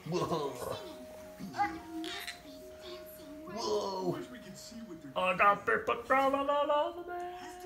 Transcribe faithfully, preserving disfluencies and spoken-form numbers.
Whoa. Whoa. Wish we could see what they're I got paper crawling all over me.